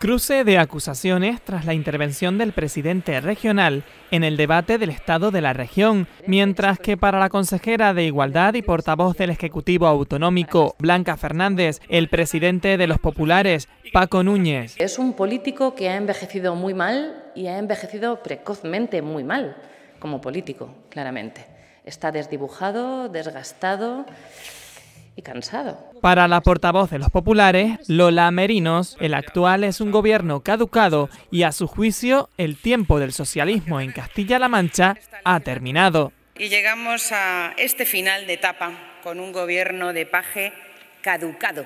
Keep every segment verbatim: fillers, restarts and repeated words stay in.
Cruce de acusaciones tras la intervención del presidente regional en el debate del estado de la región, mientras que para la consejera de Igualdad y portavoz del Ejecutivo Autonómico, Blanca Fernández, el presidente de los populares, Paco Núñez. Es un político que ha envejecido muy mal y ha envejecido precozmente muy mal, como político, claramente. Está desdibujado, desgastado y cansado. Para la portavoz de los populares, Lola Merinos, el actual es un gobierno caducado y a su juicio el tiempo del socialismo en Castilla-La Mancha ha terminado. Y llegamos a este final de etapa con un gobierno de Paje caducado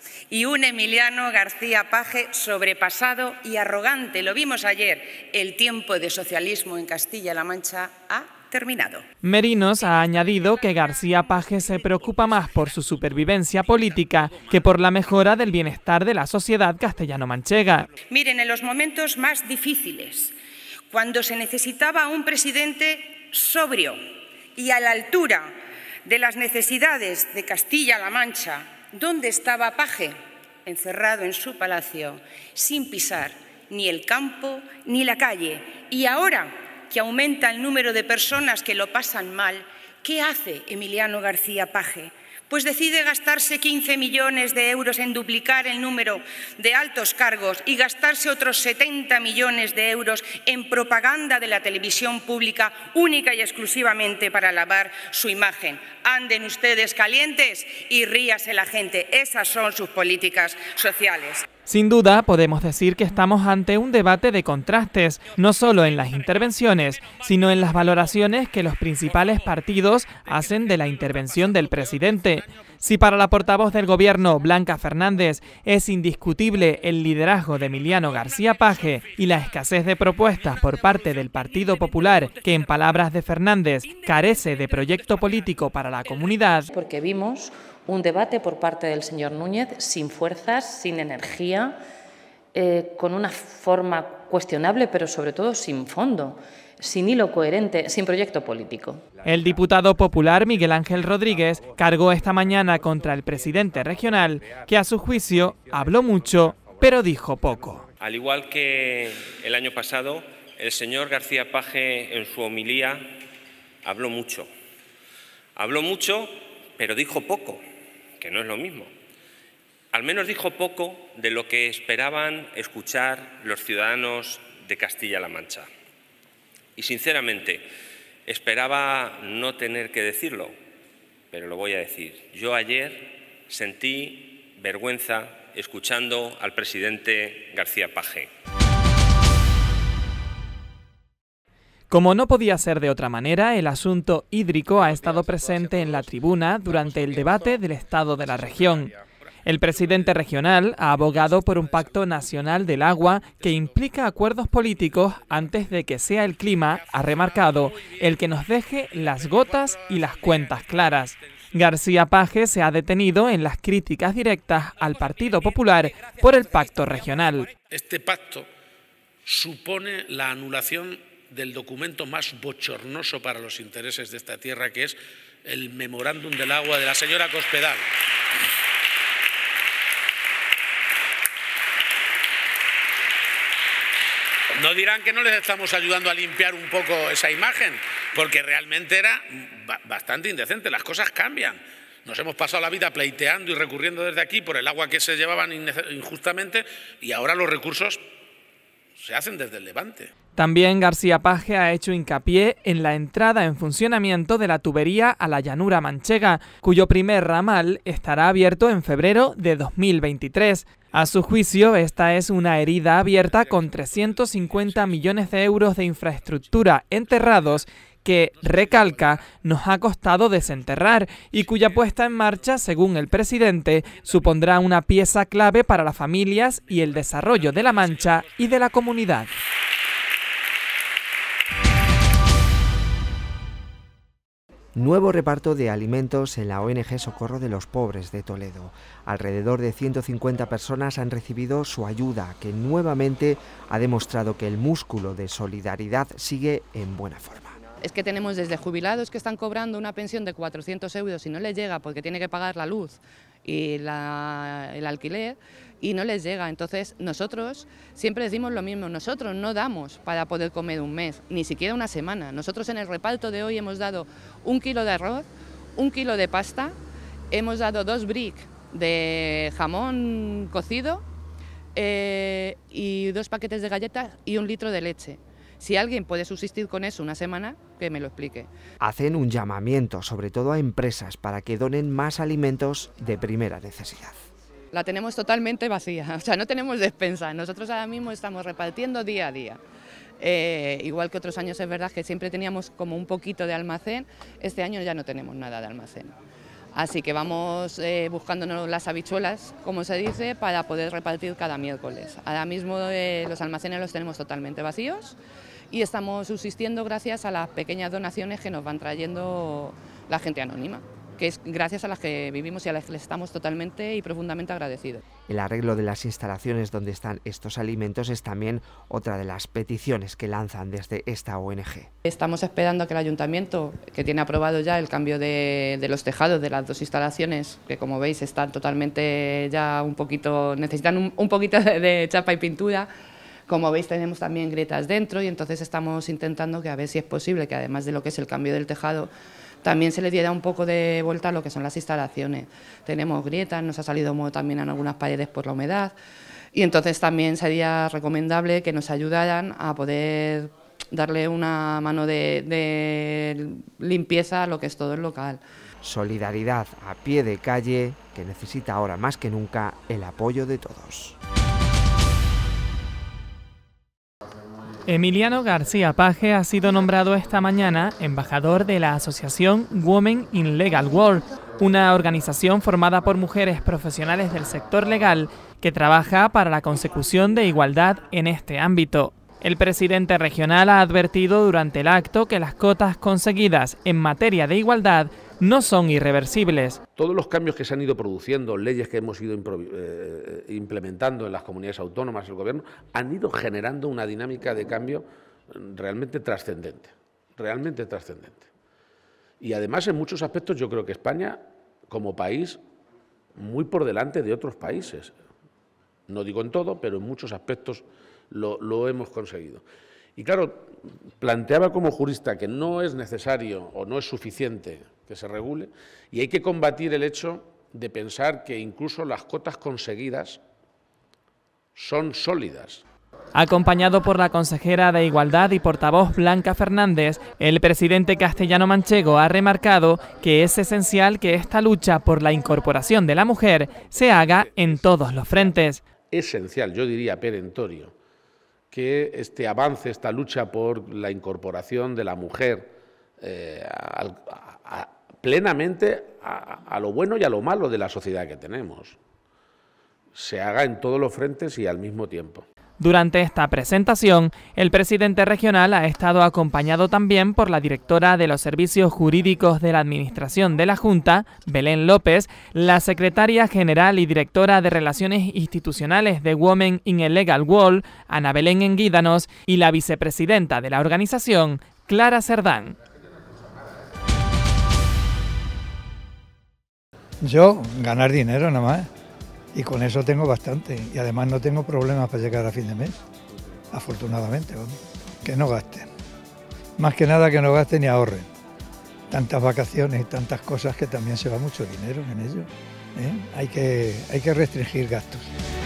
y un Emiliano García Paje sobrepasado y arrogante. Lo vimos ayer, el tiempo de socialismo en Castilla-La Mancha ha terminado. Merinos ha añadido que García Paje se preocupa más por su supervivencia política que por la mejora del bienestar de la sociedad castellano-manchega. Miren, en los momentos más difíciles, cuando se necesitaba un presidente sobrio y a la altura de las necesidades de Castilla-La Mancha, ¿dónde estaba Paje? Encerrado en su palacio, sin pisar ni el campo ni la calle. Y ahora que aumenta el número de personas que lo pasan mal, ¿qué hace Emiliano García Paje? Pues decide gastarse quince millones de euros en duplicar el número de altos cargos y gastarse otros setenta millones de euros en propaganda de la televisión pública única y exclusivamente para lavar su imagen. Anden ustedes calientes y ríase la gente. Esas son sus políticas sociales. Sin duda, podemos decir que estamos ante un debate de contrastes, no solo en las intervenciones, sino en las valoraciones que los principales partidos hacen de la intervención del presidente. Si para la portavoz del gobierno, Blanca Fernández, es indiscutible el liderazgo de Emiliano García Paje y la escasez de propuestas por parte del Partido Popular, que en palabras de Fernández carece de proyecto político para la comunidad. Porque vimos un debate por parte del señor Núñez sin fuerzas, sin energía, eh, con una forma cuestionable, pero sobre todo sin fondo, sin hilo coherente, sin proyecto político. El diputado popular Miguel Ángel Rodríguez cargó esta mañana contra el presidente regional, que a su juicio habló mucho, pero dijo poco. Al igual que el año pasado, el señor García Paje en su homilía habló mucho. Habló mucho, pero dijo poco, que no es lo mismo. Al menos dijo poco de lo que esperaban escuchar los ciudadanos de Castilla-La Mancha. Y sinceramente, esperaba no tener que decirlo, pero lo voy a decir. Yo ayer sentí vergüenza escuchando al presidente García Paje. Como no podía ser de otra manera, el asunto hídrico ha estado presente en la tribuna durante el debate del estado de la región. El presidente regional ha abogado por un pacto nacional del agua que implica acuerdos políticos antes de que sea el clima, ha remarcado, el que nos deje las gotas y las cuentas claras. García Paje se ha detenido en las críticas directas al Partido Popular por el pacto regional. Este pacto supone la anulación del documento más bochornoso para los intereses de esta tierra, que es el memorándum del agua de la señora Cospedal. No dirán que no les estamos ayudando a limpiar un poco esa imagen, porque realmente era bastante indecente. Las cosas cambian. Nos hemos pasado la vida pleiteando y recurriendo desde aquí por el agua que se llevaban injustamente y ahora los recursos se hacen desde el Levante. También García Paje ha hecho hincapié en la entrada en funcionamiento de la tubería a la llanura manchega, cuyo primer ramal estará abierto en febrero de dos mil veintitrés. A su juicio, esta es una herida abierta con trescientos cincuenta millones de euros de infraestructura enterrados que, recalca, nos ha costado desenterrar y cuya puesta en marcha, según el presidente, supondrá una pieza clave para las familias y el desarrollo de La Mancha y de la comunidad. Nuevo reparto de alimentos en la O N G Socorro de los Pobres de Toledo. Alrededor de ciento cincuenta personas han recibido su ayuda, que nuevamente ha demostrado que el músculo de solidaridad sigue en buena forma. Es que tenemos desde jubilados que están cobrando una pensión de cuatrocientos euros y no les llega porque tiene que pagar la luz y la, el alquiler, y no les llega. Entonces nosotros siempre decimos lo mismo, nosotros no damos para poder comer un mes, ni siquiera una semana. Nosotros en el reparto de hoy hemos dado un kilo de arroz, un kilo de pasta, hemos dado dos bricks de jamón cocido eh, y dos paquetes de galletas y un litro de leche. Si alguien puede subsistir con eso una semana, que me lo explique. Hacen un llamamiento, sobre todo a empresas, para que donen más alimentos de primera necesidad. La tenemos totalmente vacía, o sea, no tenemos despensa. Nosotros ahora mismo estamos repartiendo día a día. Eh, igual que otros años es verdad que siempre teníamos como un poquito de almacén, este año ya no tenemos nada de almacén. Así que vamos eh, buscándonos las habichuelas, como se dice, para poder repartir cada miércoles. Ahora mismo eh, los almacenes los tenemos totalmente vacíos y estamos subsistiendo gracias a las pequeñas donaciones que nos van trayendo la gente anónima, que es gracias a las que vivimos y a las que les estamos totalmente y profundamente agradecidos. El arreglo de las instalaciones donde están estos alimentos es también otra de las peticiones que lanzan desde esta O N G. Estamos esperando a que el ayuntamiento, que tiene aprobado ya el cambio de, de los tejados de las dos instalaciones, que como veis están totalmente ya un poquito, necesitan un, un poquito de, de chapa y pintura. Como veis tenemos también grietas dentro y entonces estamos intentando que a ver si es posible que además de lo que es el cambio del tejado, también se le diera un poco de vuelta a lo que son las instalaciones. Tenemos grietas, nos ha salido moho también en algunas paredes por la humedad y entonces también sería recomendable que nos ayudaran a poder darle una mano de, de limpieza a lo que es todo el local. Solidaridad a pie de calle que necesita ahora más que nunca el apoyo de todos. Emiliano García Paje ha sido nombrado esta mañana embajador de la asociación Women in Legal Work, una organización formada por mujeres profesionales del sector legal que trabaja para la consecución de igualdad en este ámbito. El presidente regional ha advertido durante el acto que las cotas conseguidas en materia de igualdad no son irreversibles. Todos los cambios que se han ido produciendo, leyes que hemos ido eh, implementando en las comunidades autónomas, el gobierno, han ido generando una dinámica de cambio realmente trascendente, realmente trascendente. Y además en muchos aspectos yo creo que España, como país, muy por delante de otros países. No digo en todo, pero en muchos aspectos lo, lo hemos conseguido. Y claro, planteaba como jurista que no es necesario o no es suficiente que se regule y hay que combatir el hecho de pensar que incluso las cotas conseguidas son sólidas. Acompañado por la consejera de Igualdad y portavoz Blanca Fernández, el presidente castellano-manchego ha remarcado que es esencial que esta lucha por la incorporación de la mujer se haga en todos los frentes. Esencial, yo diría perentorio, que este avance, esta lucha por la incorporación de la mujer eh, a, a, a, plenamente a, a lo bueno y a lo malo de la sociedad que tenemos, se haga en todos los frentes y al mismo tiempo. Durante esta presentación, el presidente regional ha estado acompañado también por la directora de los Servicios Jurídicos de la Administración de la Junta, Belén López, la secretaria general y directora de Relaciones Institucionales de Women in a Legal Work, Ana Belén Enguídanos, y la vicepresidenta de la organización, Clara Cerdán. Yo, ganar dinero nada más. Y con eso tengo bastante. Y además no tengo problemas para llegar a fin de mes. Afortunadamente, ¿no? Que no gasten. Más que nada que no gasten y ahorren. Tantas vacaciones y tantas cosas que también se va mucho dinero en ello. ¿eh? Hay que, hay que restringir gastos.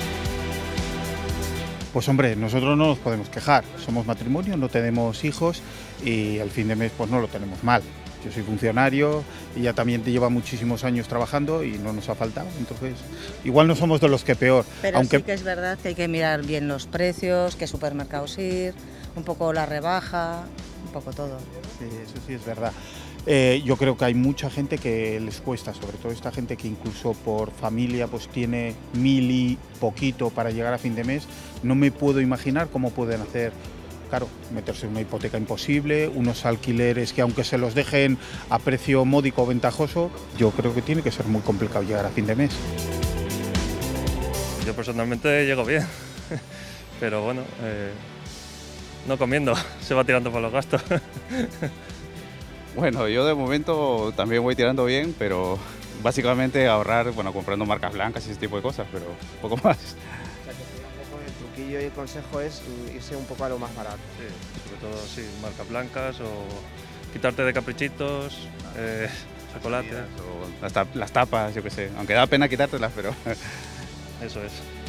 Pues hombre, nosotros no nos podemos quejar. Somos matrimonio, no tenemos hijos y al fin de mes pues no lo tenemos mal. Yo soy funcionario y ya también te lleva muchísimos años trabajando y no nos ha faltado, entonces igual no somos de los que peor. Pero aunque... sí que es verdad que hay que mirar bien los precios, qué supermercados ir, un poco la rebaja, un poco todo. Sí, eso sí es verdad. Eh, yo creo que hay mucha gente que les cuesta, sobre todo esta gente que incluso por familia pues tiene mil y poquito para llegar a fin de mes. No me puedo imaginar cómo pueden hacer. Claro, meterse en una hipoteca imposible, unos alquileres que aunque se los dejen a precio módico o ventajoso, yo creo que tiene que ser muy complicado llegar a fin de mes. Yo personalmente llego bien, pero bueno, eh, no comiendo, se va tirando por los gastos. Bueno, yo de momento también voy tirando bien, pero básicamente ahorrar, bueno, comprando marcas blancas y ese tipo de cosas, pero poco más. O sea, que sería un poco el truquillo y el consejo es irse un poco a lo más barato. Sí, sobre todo, sí, marcas blancas o quitarte de caprichitos, eh, chocolate. O las, tap las tapas, yo qué sé, aunque da pena quitártelas, pero... Eso es.